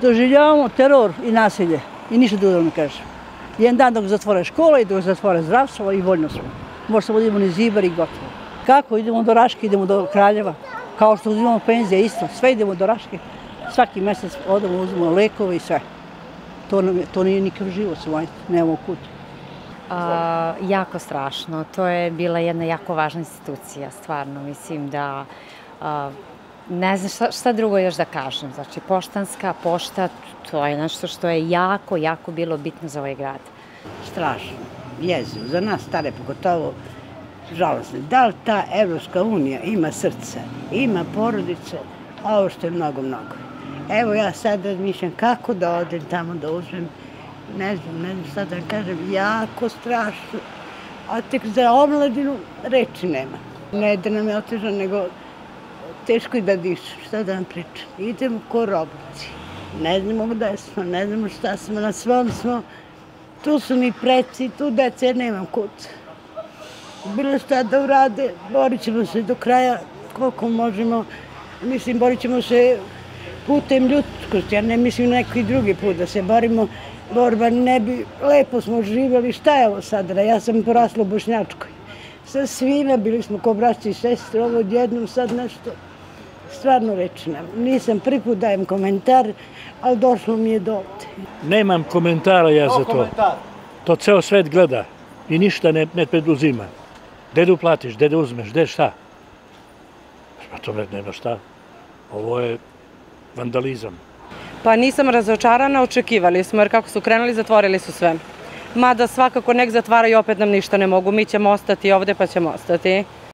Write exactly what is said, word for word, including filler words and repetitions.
Doživljavamo teror i nasilje i ništa drugo ne kažem. Jedan dan dok zatvore škole i dok zatvore zdravstvo i voljno smo. Možda budemo ni zibar i gotovo. Kako? Idemo do Raške, idemo do Kraljeva. Kao što uzimamo penzije isto, sve idemo do Raške. Svaki mjesec odemo, uzmemo lekove i sve. To, nam je, to nije nikakav život, nemamo kud. A, jako strašno. To je bila jedna jako važna institucija, stvarno. Mislim da a, ne znam šta, šta drugo još da kažem. Znači, poštanska pošta, to je nešto što je jako, jako bilo bitno za ovaj grad. Strašno, jezivo. Za nas stare pogotovo žalostno. Da li ta Evropska unija ima srce, ima porodice, a ovo što je mnogo, mnogo. Evo ja sad razmišljam kako da odem tamo da uzmem, ne znam, ne znam šta da vam kažem, jako strašno. A tek za omladinu reči nema. Ne da nam je otežano, nego teško i da dišem, šta da vam pričam. Idemo ko roboci. Ne znamo gde smo, ne znamo šta smo, na svom smo. Tu su mi preci, tu dece, nemam kud. Bilo šta da urade, borit ćemo se do kraja koliko možemo. Mislim, borit ćemo se putem ljudskosti, ja ne mislim neki drugi put da se borimo. Borba ne bi, lepo smo živjeli, šta je ovo sada? Ja sam porasla u Bošnjačkoj. Sa svima bili smo ko braći i sestre, ovo odjednom sad nešto stvarno reći nam. Nisam prvi put dajem komentar, ali došlo mi je do ovde. Nemam komentara ja za to. To ceo svet gleda i ništa ne, ne preduzima. Gde da uplatiš, gde da uzmeš, gde šta? Pa to nema šta. Ovo je vandalizam. Pa nisam razočarana, očekivali smo, jer kako su krenuli, zatvorili su sve. Mada svakako nek zatvaraju, opet nam ništa ne mogu. Mi ćemo ostati ovde pa ćemo ostati.